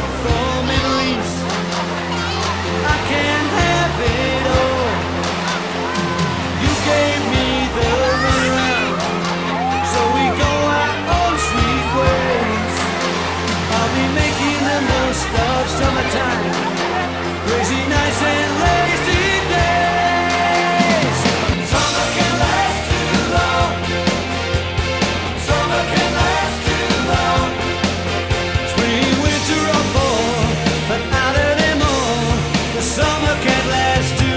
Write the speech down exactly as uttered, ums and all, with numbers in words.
look for memories. I can't have it all. You gave me the runaround, so we go our own sweet ways. I'll be making the most of summertime, crazy nights and lazy days. Summer can last too long. Summer can last too long. Spring, winter, or fall, but not anymore. The summer can't last too long.